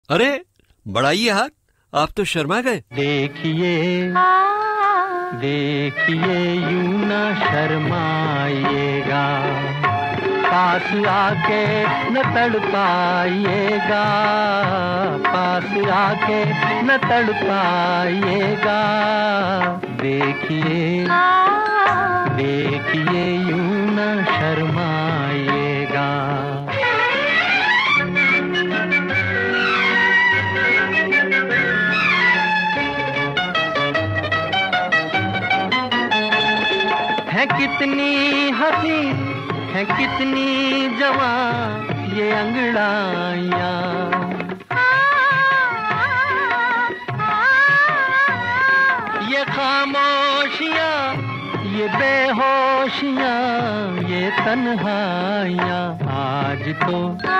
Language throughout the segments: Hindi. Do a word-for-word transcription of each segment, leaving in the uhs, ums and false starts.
अरे बढ़ाइए हाथ, आप तो शर्मा गए। देखिए देखिए यूं न शर्माइएगा, पास आके न तड़पाइएगा, पास आके न तड़पाइएगा। देखिए देखिए यूं न शर्माइएगा। है कितनी हंसी है कितनी जवां ये अंगड़ाइयाँ, ये खामोशियाँ ये बेहोशियाँ ये तन्हाइयाँ। आज तो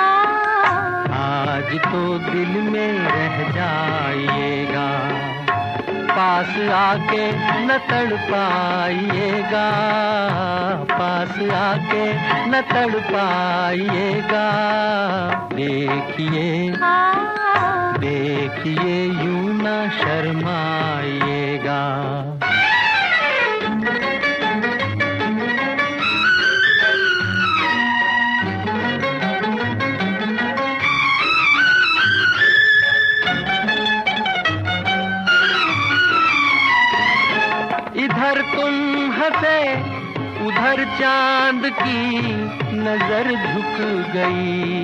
आज तो दिल में रह जाइएगा, पास आके न तड़पाइएगा, पास आके न तड़पाइएगा। देखिए देखिए यूं न शर्माइएगा। इधर तुम हंसे उधर चांद की नजर झुक गई,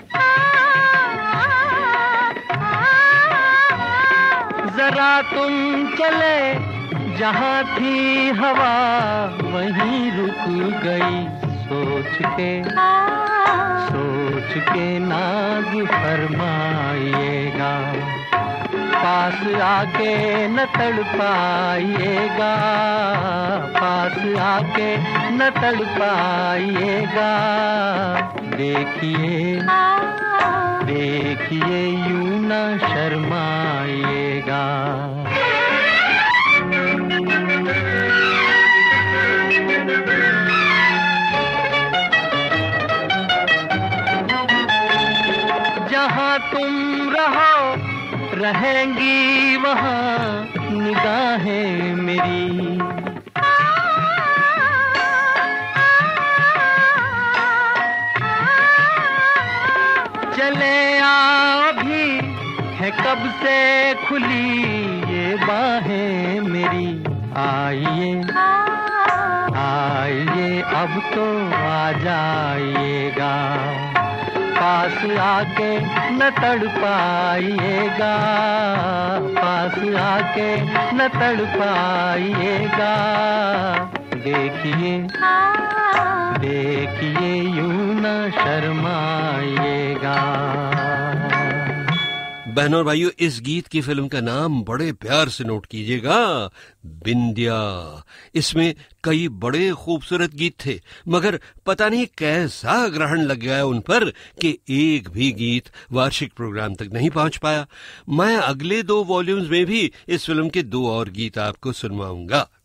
जरा तुम चले जहाँ थी हवा वहीं रुक गई। सोच के सोच के नाज फरमाइएगा, पास आके न तड़पाइएगा, पास आके न तड़पाइएगा। देखिए देखिए यूं न शर्माइएगा। जहाँ तुम रहो रहेंगी वहाँ निगाहें मेरी, चले आओ भी है कब से खुली ये बाहें मेरी। आइए आइए अब तो आ जाइएगा, पास आके न तड़पाइएगा, पास आके न तड़पाइएगा। देखिए देखिए यूं न शर्माइएगा। बहनों और भाइयों, इस गीत की फिल्म का नाम बड़े प्यार से नोट कीजिएगा, बिंदिया। इसमें कई बड़े खूबसूरत गीत थे, मगर पता नहीं कैसा ग्रहण लग गया उन पर कि एक भी गीत वार्षिक प्रोग्राम तक नहीं पहुंच पाया। मैं अगले दो वॉल्यूम्स में भी इस फिल्म के दो और गीत आपको सुनवाऊंगा।